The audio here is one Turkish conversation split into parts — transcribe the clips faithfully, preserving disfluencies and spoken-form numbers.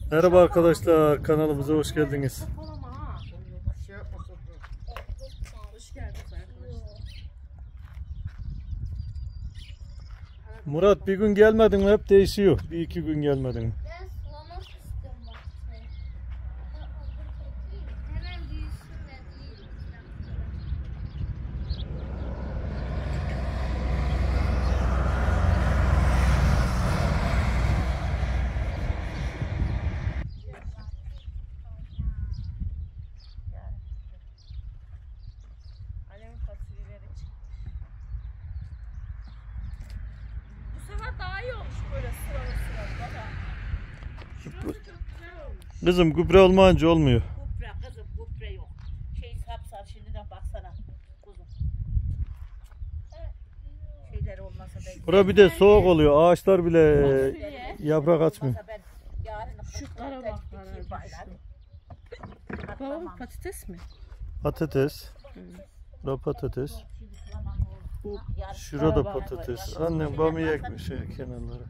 Merhaba arkadaşlar, kanalımıza hoş geldiniz. Murat, bir gün gelmedin mi? Hep değişiyor. Bir iki gün gelmedin mi? Daha iyi olmuş böyle sıralı sıralı baba. Kızım, gübre olmayınca olmuyor. Gübre kızım, gübre yok. Şey sapsar şimdiden baksana kuzum. Şeyler olmasa ben... Bura bir de soğuk oluyor. Ağaçlar bile yaprak açmıyor. Şu kara bak. Baba patates mi? Patates. Bura patates. Şurada patates. Annem bamya ekmiş şey, kenarlara.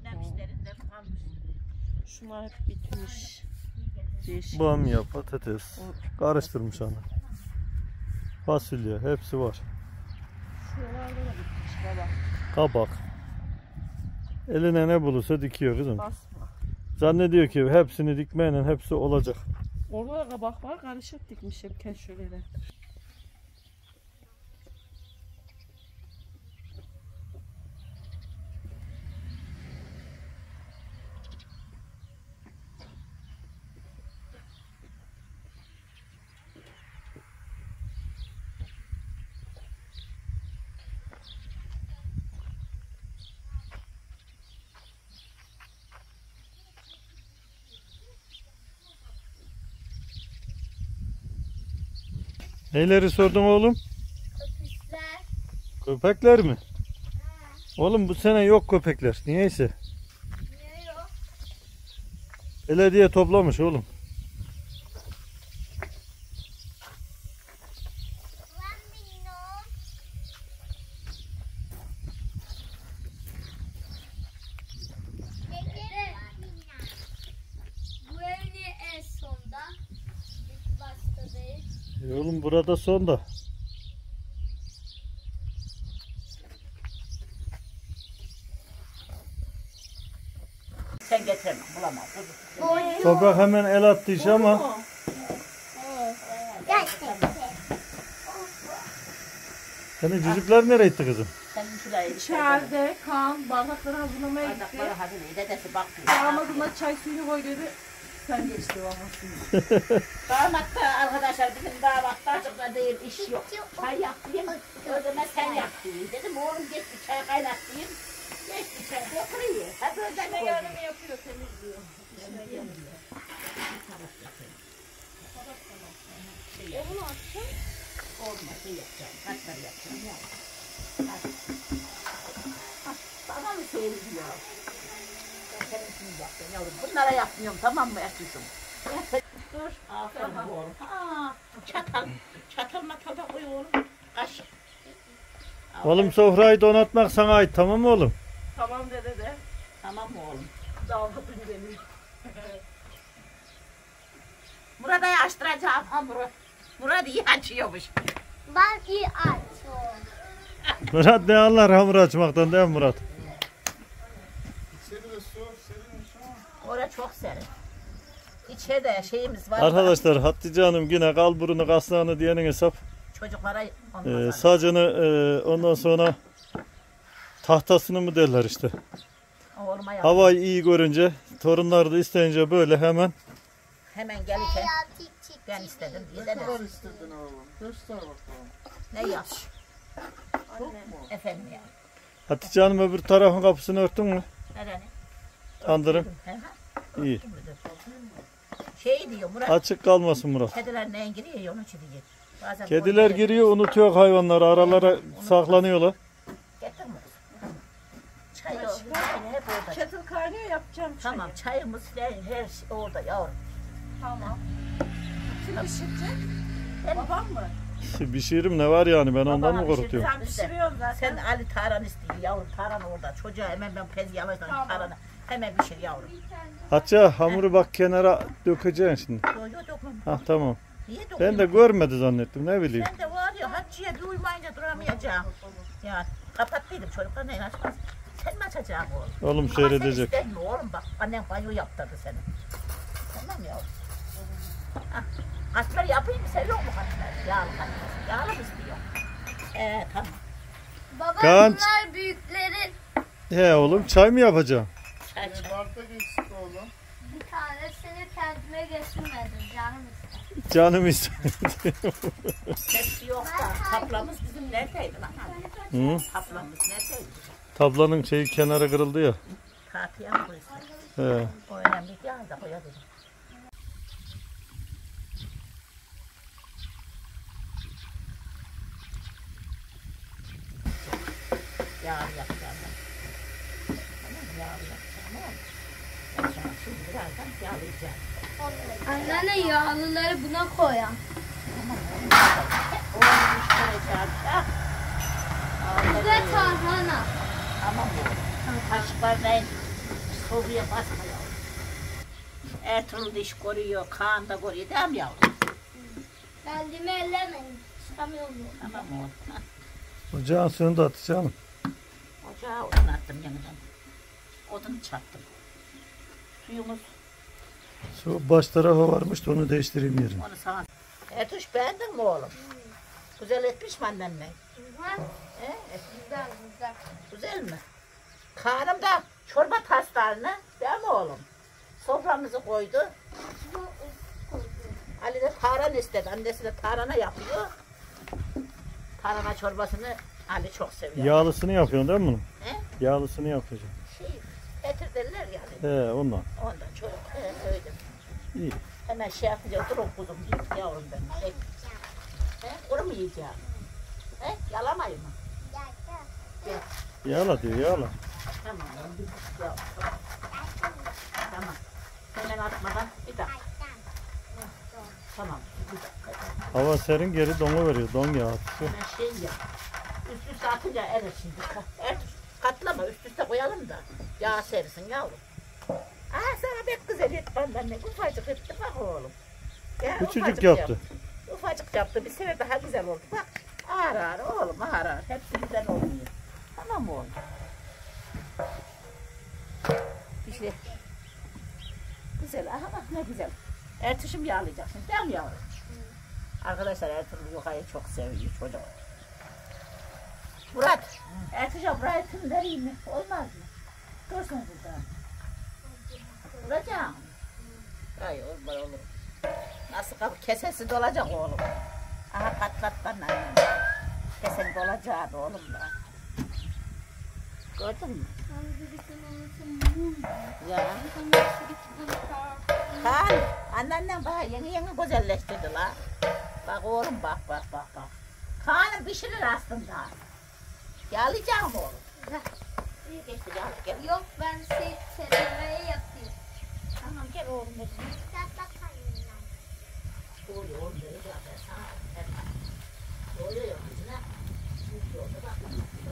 Şunlar hep bitmiş. Değişik. Bamya, patates. Karıştırmış ana. Fasulye, hepsi var. Şuralarda da bitmiş baba. Kabak. Eline ne bulursa dikiyor kızım. Basma. Zannediyor ki hepsini dikmeyle hepsi olacak. Orada da kabak var, karışık dikmiş hep keşfeleri. Neyleri sordun oğlum? Köpekler. Köpekler mi? Ha. Oğlum bu sene yok köpekler. Niyeyse. Niye yok? Belediye toplamış oğlum. Ben bilmiyorum. Dede. Bu ev niye en sonda? İlk başta değil. E oğlum burada son da. Sen getirme, bulamaz. Toprak hemen el attı işe ama. Gerçekten. Senin cücükler nereye gitti kızım? Senin şurayı İçeride kan bardakları hazırlamaya gitti. bardakları hazır. Dedesi bakıyor. Damadına çay suyunu koy dedi. Sen geçti olmasın. Damat da arkadaşlar bizim damat da çok da değil, iş yok. Çay yapayım, ödeme sen yapayım. Dedim oğlum geç bir çay kaynattayım. Geç bir çay oturuyor. Hadi ödeme Yardım yapıyor, temizliyor. E bunu açacağım. Olmaz, şey yapacağım. Kaçları yapacağım ya. Bana mı seyrediyor? Ben senin için yapacağım yavrum. Bunlara yapmıyorum, tamam mı Ertuğrul? Dur. Aferin oğlum. Ha, çatal. Çatal matal da koy oğlum. Kaşık. Oğlum sofrayı donatmak sana ait, tamam mı oğlum? Tamam dede de. Tamam mı oğlum? Dalga beni. Murat'ı açtıracağım hamuru. Murat iyi açıyormuş. Ben iyi açıyorum. Murat ne anlar hamur açmaktan, değil mi Murat? Orada çok serin. İçeride şeyimiz var. Arkadaşlar Hatice Hanım yine kalburunu kasnağını diyenin hesap. Çocuklara Ee, sacını e, ondan sonra tahtasını mı derler işte. oğluma yap. Havayı iyi görünce, torunları da isteyince böyle hemen. Hemen gelirken Hayatı çık. ben istedim diye de Ne istedin oğlum? Göster bakalım. ne yap? Efendim ya. Hatice Hanım öbür tarafın kapısını örttün mü? Nereni? Tandırın. He, he. İyi. Şey diyor Murat. Açık kalmasın Murat. Kediler neyin giriyor ya onun için diye. Bazen Kediler oynuyor. giriyor, unutuyor hayvanları, aralara saklanıyorlar. Getirme. Çay o, hep orada. Kettle kaynıyor, yapacağım çayı. Tamam çayımız her, her şey orada yavrum. Tamam. Kim pişirecek? Ben- Babam mı? Pişiririm ne var yani, ben ondan mı Babam korkutuyorum? Sen pişiriyorsun zaten. Sen Ali Taran istiyor yavrum, Taran orada. Çocuğa hemen ben pez yavaştan Tamam. Taran'a. Hemen bir şey yavrum. Hatice hamuru bak kenara dökeceksin şimdi. Yo yo dokun. Ha tamam. Niye dokun? Ben de görmedi zannettim ne bileyim. Ben de var ya Hatice'ye bir uymayınca duramayacağım. Ya kapattıydım çocuklar neyin açmaz. Sen mi açacaksın oğlum? Oğlum Ama seyredecek. sen istedin oğlum bak annen banyo yaptırdı seni. Tamam ya. Ah, katmer yapayım mı? Seviyor mu katmer? Yağlı katmer. Yağlı mı istiyor? Ee tamam. Baba Kaan- bunlar büyükleri. He oğlum çay mı yapacağım? Çay çay. Bardak eksik oğlum. Bir tanesini kendime getirmedim canım ister. Canım istedi. Tepsi yok da kaplamız bizim neredeydi lan? Hı? Kaplamız neredeydi? Tablanın şeyi kenara kırıldı ya. Katıya mı koysun? He. O önemli değil da koyabilirim. Yağ yapacağım ben. Tamam mı? Yağ yapacağım ama ben sana şimdi birazdan yağlayacağım. Anneanne yağlıları buna koyan. Onu düşüreceğim. Ah! Bu da tarhana. Tamam mı? Kaşıklarla soğuya basmıyor. Ertuğrul iş koruyor, Kaan da koruyor değil mi yavrum? Kendimi ellemeyin. Çıkamıyorum. Tamam oğlum. Ocağın suyunu da Hatice Hanım. Ocağa odun attım yanından. Odun çaktım. Suyumuz, Su baş tarafa varmış da onu değiştireyim yerine. onu sana. Ertuğ beğendin mi oğlum? Güzel etmiş mi annenle? Güzel. He? Güzel güzel. Güzel mi? Kaan'ım da çorba taslarını, değil mi oğlum? Soframızı koydu. Bu Ali de tarhana istedi. Annesi de tarhana yapıyor. Tarhana çorbasını Ali çok seviyor. Yağlısını yapıyorsun değil mi bunun? He? Yağlısını yapacağım. Şey, getir derler yani. He ondan. Ondan çocuk he, öyle. İyi. Hemen şey yapınca dur kuzum git yavrum benim. Şey. He, kuru mu yiyeceğim? He, yalamayın mı? Yağla diyor yağla. Tamam. Bir dakika yavrum. Tamam. Hemen atmadan bir dakika. Tamam. Bir dakika. Hava serin geri donu veriyor. Don yağı. Hemen şey yap. Üst üste atınca erir şimdi. Er, katlama üst üste koyalım da. Yağ sersin yavrum. Aa sana pek güzel et benden ne ufacık etti bak oğlum. Ya, Küçücük ufacık yaptı. Ufacık yaptı. Bir sefer daha güzel oldu. Bak ağır ağır oğlum ağır ağır. Hepsi güzel olmuyor. Tamam mı oğlum? Bir şey. Güzel. Aha bak ne güzel. Ertuş'um yağlayacaksın değil mi yavrum? Arkadaşlar Ertuğrul Yuka'yı çok seviyor çocuk. Murat, Ertuş'a burayı tüm vereyim mi? Olmaz mı? Dursun burada. Vuracağım. Ay olmaz olur. Nasıl kapı kesesi dolacak oğlum. Aha patlattan annem. Kesen dolacağı oğlum da. Gördün mü? Ya. Kaan, anneannem bana yeni yeni güzelleştirdi la. Bak oğlum bak bak bak bak. Kaan'ım pişirir aslında. Yağlayacağım oğlum. İyi geçti yağla gel. Yok ben şey seremeye yapayım. Tamam gel oğlum. Gel. Oluyor oğlum böyle ya ben sana. Evet. Oluyor ya kızına. Şimdi oldu bak.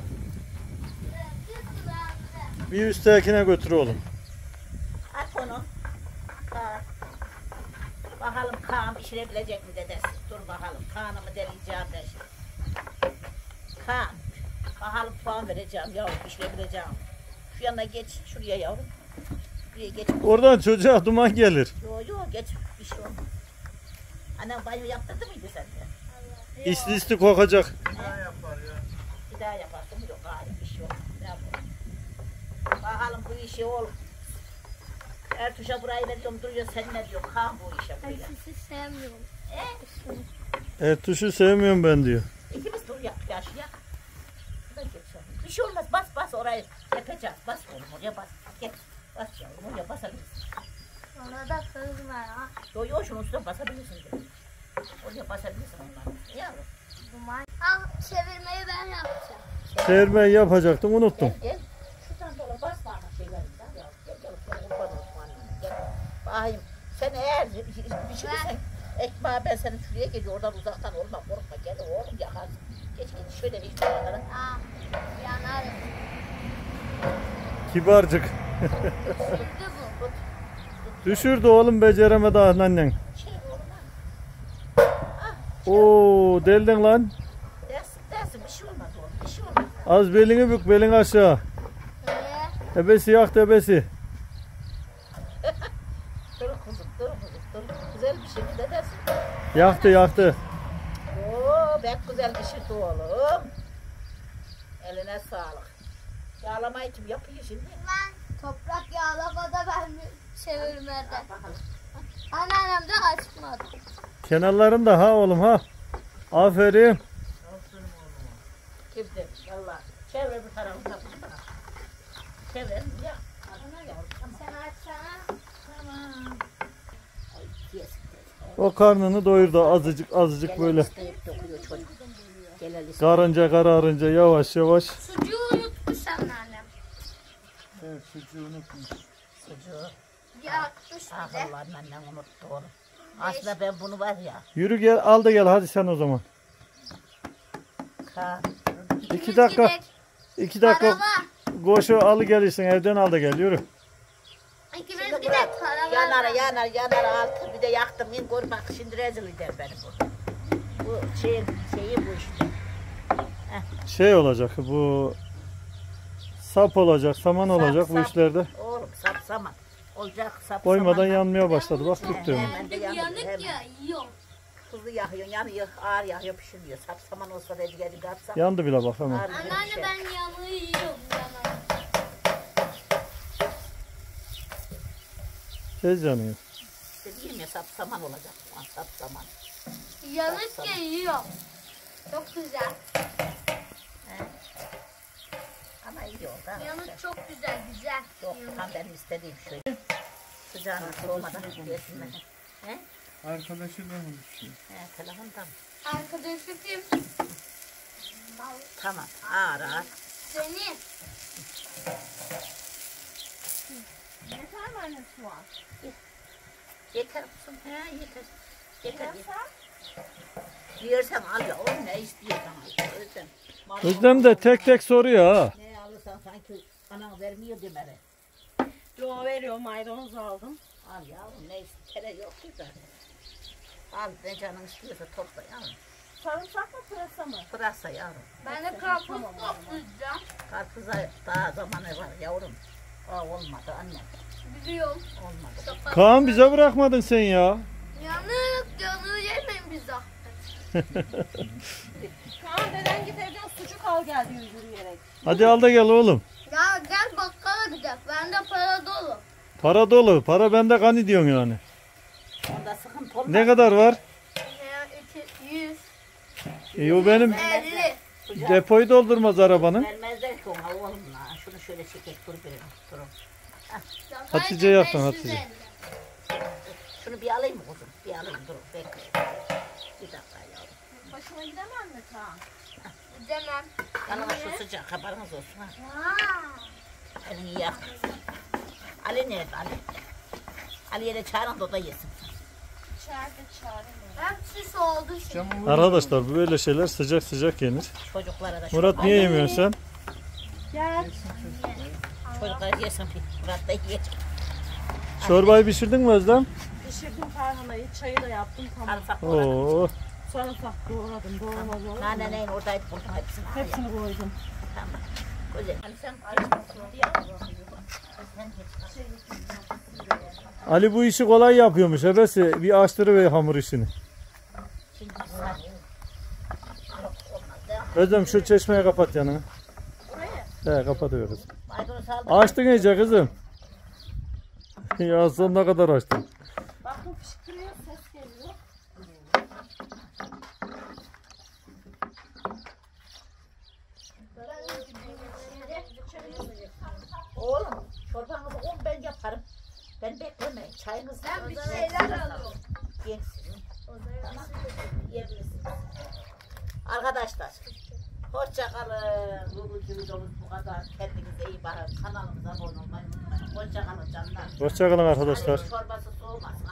Bir üsttekine götür oğlum. At onu. Kaan. Bakalım Kaan pişirebilecek mi dedesi? Dur bakalım. Kaan'ımı deneyeceğim ben şimdi. Kaan. Bakalım puan vereceğim yavrum pişirebileceğim. Şu yana geç. Şuraya yavrum. Şuraya geç. Oradan çocuğa duman gelir. Yo yo geç. Bir şey olmaz. Annem banyo yaptırdı mıydı sende? İsli isli kokacak. Ne yapar ya? Bir daha yaparsın. Yok hayır bir şey yok. Ne yapalım? Bakalım bu işi olur. Ertuş'a burayı veriyorum duruyor sen ne diyorsun? Kaan bu işe Ben buraya. sizi sevmiyorum. E? Ertuş'u sevmiyorum ben diyor. İkimiz dur yap yaş yak. Şuradan geç yavrum. Bir şey olmaz bas bas orayı yapacağız. Bas oğlum oraya bas. Gel. Bas yavrum oraya basabilirsin. Ona da kızma ya. Yo yo şunun üstüne basabilirsin. Gel. Oraya basabilirsin ondan. Yavrum. Duman. Ah çevirmeyi ben yapacağım. Çevirmeyi yapacaktım unuttum. Gel gel. Şuradan dola bas bana şeylerinden yavrum. Gel gel. Gel kurban olsun annem. Gel. Bakayım. Sen eğer pişirirsen ekmeği ben senin şuraya geliyor. Oradan uzaktan olma korkma. Gel oğlum yakarsın. Geç geç şöyle bir bakalım. Ah yanarım. Kibarcık. bu. Düşürdü oğlum, beceremedi annen. Oo, deldin lan. Dersin dersin bir şey olmaz oğlum. Bir şey olmaz. Az belini bük, belin aşağı. Ee, Ebesi yaktı ebesi. Dur kızım dur kızım dur. Güzel bir şey mi de dersin? Yaktı yaktı. Oo pek güzel pişirdi oğlum. Eline sağlık. Yağlamayı kim yapıyor şimdi? ben toprak yağlamada ben çevirmeden. Bakalım. Anneannem de açmadı. Kenarlarında ha oğlum ha. Aferin. Kimdi? Valla. Çevre bu tarafı. Çevre ya. Adana yavrum. Tamam. Sen açsana. Tamam. Ay yesin. O karnını doyurdu azıcık azıcık böyle. İsteyip dokuyor çocuk. Gelel isteyip. Karınca kararınca yavaş yavaş. Sucuğu unutmuş anneannem. Evet, sucuğu unutmuş. Sucuğu. Yakmış Ah bir de. Allah'ım annem unuttu onu. Aslında ben bunu var ya. Yürü gel, al da gel hadi sen o zaman. Ka. İki dakika. Gidek. iki dakika Araba. koşu al gelirsin, evden al da gel yürü. İkimiz Şimdi gidek. bırak. Araba. Yanar yanar yanar altı bir de yaktım. İn gör bak şimdi rezil eder beni bu. Bu şeyin şeyi bu işte. Şey olacak bu, sap olacak, saman olacak Sap, bu sap. işlerde. Oğlum sap saman. Olacak sap Koymadan saman. yanmaya başladı bak, He, bitti. hemen de yanıyor, Yanık hemen. ya yiyor. Hızlı yakıyor, yanıyor, ağır yakıyor, pişirmiyor. Sap saman olsa rezgeri katsam. Yandı bile bak hemen. ağır bir Anneanne şey. ben yanığı yiyorum yanığı. Tez yanıyor. İşte diyeyim ya sap saman olacak. Ulan sap saman. Yanık ya yiyor. Çok güzel. Ama iyi oldu. ha. Yanık çok güzel güzel. Yok tam benim istediğim şöyle. Sıcağına soğumadan yesinler. He? Arkadaşı da mı düşüyor? He telefonda mı? Arkadaşı kim? Tamam ağır ağır. Seni. Yeter mi anne soğan? Yeter kızım. He yeter. Yeter. yeter. Yersen al ya oğlum ne istiyorsan al. Özlem. Özlem de tek tek soruyor ha. Ne alırsan sanki anan vermiyor demeli. Yo veriyor, maydanoz aldım. Al yavrum ne istere yok ki zaten. Al ne canın istiyorsa topla yavrum. Sarımsak mı pırasa mı? Pırasa yavrum. Ben de karpuz toplayacağım. Karpuza daha zamanı var yavrum. Aa olmadı anne. Biliyorum. Olmadı. Kaan bize bırakmadın sen ya. Yanık yanığı yemeyin bir zahmet. Kaan deden git evden sucuk al gel diyor yürüyerek. Hadi al da gel oğlum. Ya gel bakkala gidelim. Bende para dolu. Para dolu. Para bende gani diyorsun yani. Onda sıkıntı olmaz. Ne kadar var? Ya iki yüz İyi, o benim elli. Sıcak depoyu doldurmaz arabanın. vermezler ki ona oğlum la. Şunu şöyle çekek dur bir durun. Hatice yaptın, Hatice. Şunu bir alayım mı kuzum? Bir alayım dur bekle. Bir dakika yavrum. Başına gidemem mi Kaan? Gidemem. Yanına şu sıcak haberiniz olsun ha. Aa, Elini yak. Ali nerede Ali? Ali'ye de çağırın da o da yesin. İçeride çağırın. hepsi soğudu şimdi. Arkadaşlar böyle şeyler sıcak sıcak yenir. Çocuklara da Murat niye yemiyorsun sen? Gel. Çocuklar yesin. Murat da yiyecek. Çorbayı pişirdin mi Özlem? Pişirdim tarhanayı, çayı da yaptım tamam. Sarımsak doğradım. Oo. Sarımsak doğradım, doğramaz olur. Nane neyin oradaydı buldum hepsini. Al ya. Hepsini koydum. Tamam. Güzel. Ali sen açmasın diye. Sen geç. Ali bu işi kolay yapıyormuş. Hebesi bir açtırıver hamur işini. Şimdi sen. Özlem şu çeşmeyi kapat yanına. He, kapatıveririz. Maydanoz aldım. Açtın iyice kızım. Ya sonuna kadar açtın. Bakın fışkırıyor, ses geliyor. Oğlum çorbanızı on ben yaparım. Ben beklemeyin. Çayınızı Ben bir şeyler alıyorum. Yersiniz. Tamam. Yiyebilirsiniz. Arkadaşlar. Hoşça kalın. Bugünkü videomuz bu kadar. Kendinize iyi bakın. Kanalımıza abone olmayı unutmayın. Hoşça kalın canlar. Hoşçakalın arkadaşlar. Çorbası soğumasın.